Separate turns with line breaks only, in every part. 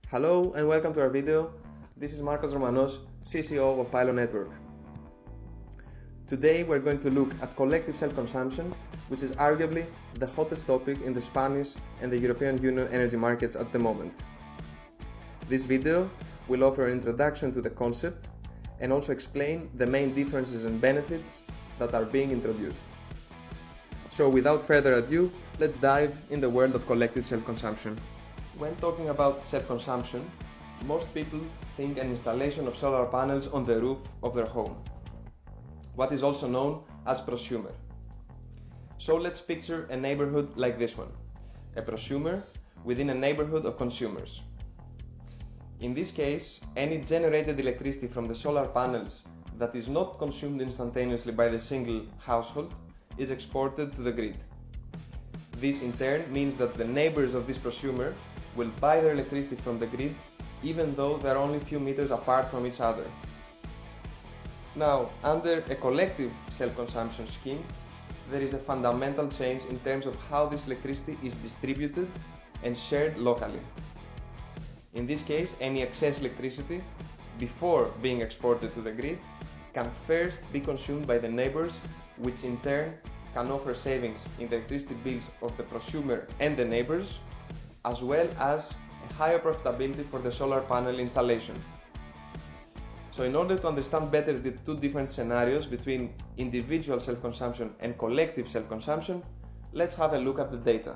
Hello and welcome to our video. This is Marcos Romanos, CCO of Pylon Network. Today we're going to look at collective self-consumption, which is arguably the hottest topic in the Spanish and the European Union energy markets at the moment. This video will offer an introduction to the concept and also explain the main differences and benefits that are being introduced. So without further ado, let's dive in the world of collective self-consumption. When talking about self-consumption, most people think an installation of solar panels on the roof of their home, what is also known as prosumer. So let's picture a neighborhood like this one, a prosumer within a neighborhood of consumers. In this case, any generated electricity from the solar panels that is not consumed instantaneously by the single household is exported to the grid. This in turn means that the neighbors of this prosumer will buy their electricity from the grid even though they are only a few meters apart from each other. Now, under a collective self-consumption scheme, there is a fundamental change in terms of how this electricity is distributed and shared locally. In this case, any excess electricity, before being exported to the grid, can first be consumed by the neighbors, which in turn can offer savings in the electricity bills of the prosumer and the neighbors, as well as a higher profitability for the solar panel installation. So in order to understand better the two different scenarios between individual self-consumption and collective self-consumption, let's have a look at the data.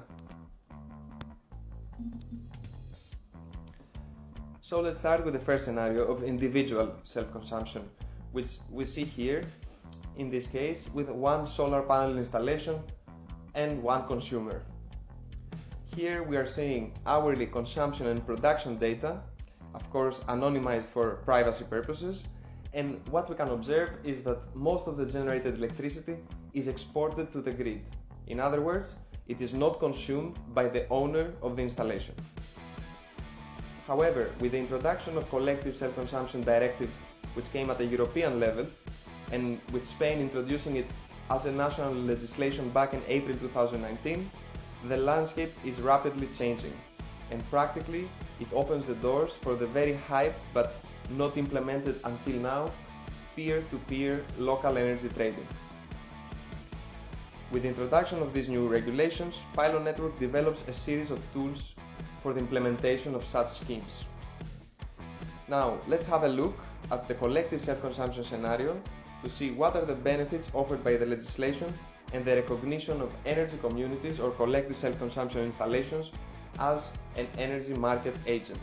So let's start with the first scenario of individual self-consumption, which we see here in this case with one solar panel installation and one consumer. Here we are seeing hourly consumption and production data, of course anonymized for privacy purposes, and what we can observe is that most of the generated electricity is exported to the grid. In other words, it is not consumed by the owner of the installation. However, with the introduction of collective self-consumption directive, which came at a European level, and with Spain introducing it as a national legislation back in April 2019, the landscape is rapidly changing, and practically it opens the doors for the very hyped but not implemented until now peer-to-peer local energy trading. With the introduction of these new regulations, Pylon Network develops a series of tools for the implementation of such schemes. Now let's have a look at the collective self-consumption scenario to see what are the benefits offered by the legislation and the recognition of energy communities or collective self-consumption installations as an energy market agent.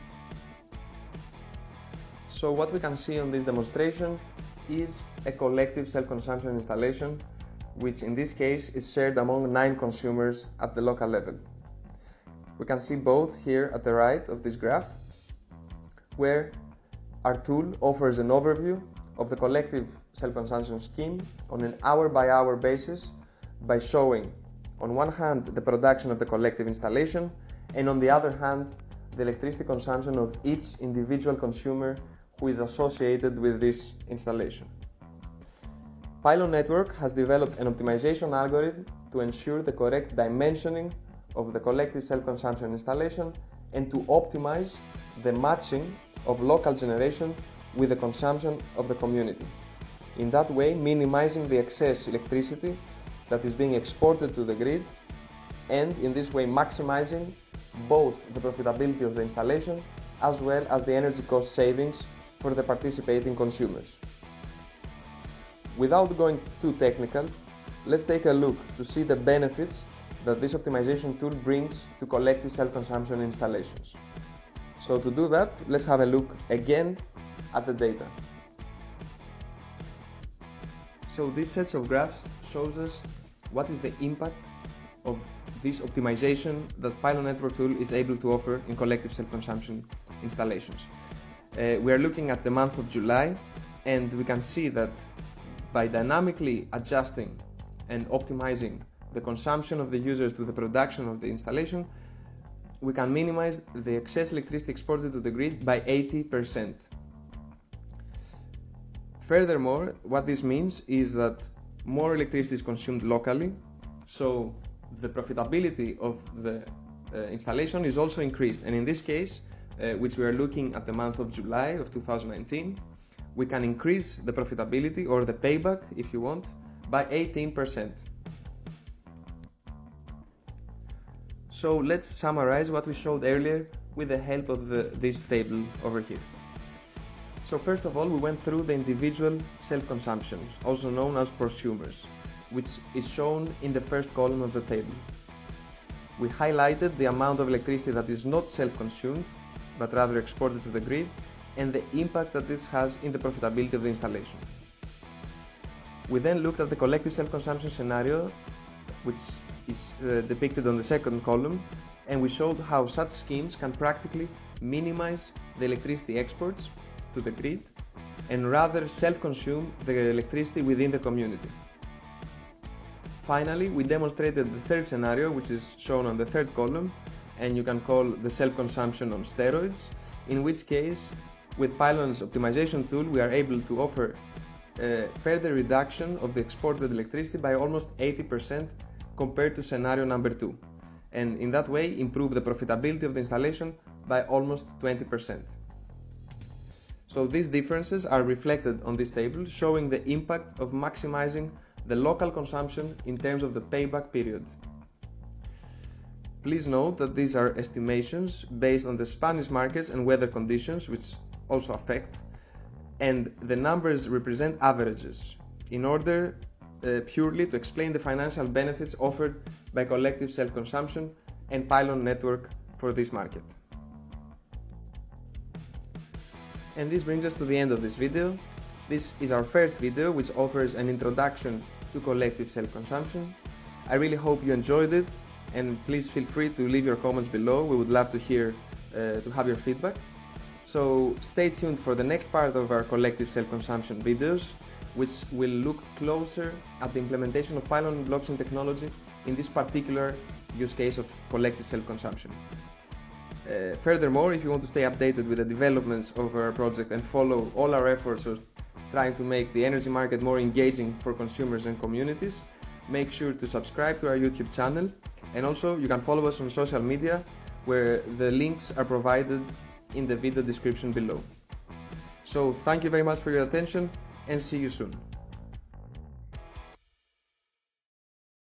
So what we can see on this demonstration is a collective self-consumption installation, which in this case is shared among 9 consumers at the local level. We can see both here at the right of this graph, where our tool offers an overview of the collective self-consumption scheme on an hour-by-hour basis by showing on one hand the production of the collective installation and on the other hand the electricity consumption of each individual consumer who is associated with this installation. Pylon Network has developed an optimization algorithm to ensure the correct dimensioning of the collective self-consumption installation and to optimize the matching of local generation with the consumption of the community. In that way, minimizing the excess electricity that is being exported to the grid, and in this way maximizing both the profitability of the installation as well as the energy cost savings for the participating consumers. Without going too technical, let's take a look to see the benefits that this optimization tool brings to collective self-consumption installations. So to do that, let's have a look again at the data. So this set of graphs shows us what is the impact of this optimization that Pylon Network tool is able to offer in collective self-consumption installations. We are looking at the month of July, and we can see that by dynamically adjusting and optimizing the consumption of the users to the production of the installation, we can minimize the excess electricity exported to the grid by 80%. Furthermore, what this means is that more electricity is consumed locally, so the profitability of the installation is also increased, and in this case which we are looking at the month of July of 2019, we can increase the profitability, or the payback if you want, by 18%. So let's summarize what we showed earlier with the help of this table over here. So first of all, we went through the individual self-consumptions, also known as prosumers, which is shown in the first column of the table. We highlighted the amount of electricity that is not self-consumed, but rather exported to the grid, and the impact that this has in the profitability of the installation. We then looked at the collective self-consumption scenario, which is depicted on the second column, and we showed how such schemes can practically minimize the electricity exports to the grid and rather self-consume the electricity within the community. Finally, we demonstrated the third scenario, which is shown on the third column, and you can call the self-consumption on steroids, in which case, with Pylon's optimization tool, we are able to offer further reduction of the exported electricity by almost 80% compared to scenario number 2, and in that way improve the profitability of the installation by almost 20%. So these differences are reflected on this table, showing the impact of maximizing the local consumption in terms of the payback period. Please note that these are estimations based on the Spanish markets and weather conditions, which also affect, and the numbers represent averages in order purely to explain the financial benefits offered by collective self-consumption and Pylon Network for this market. And this brings us to the end of this video. This is our first video, which offers an introduction to collective self-consumption. I really hope you enjoyed it, and please feel free to leave your comments below. We would love to hear, to have your feedback. So stay tuned for the next part of our collective self-consumption videos, which will look closer at the implementation of Pylon blockchain technology in this particular use case of collective self-consumption. Furthermore, if you want to stay updated with the developments of our project and follow all our efforts of trying to make the energy market more engaging for consumers and communities, make sure to subscribe to our YouTube channel, and also you can follow us on social media, where the links are provided in the video description below. So thank you very much for your attention, and see you soon.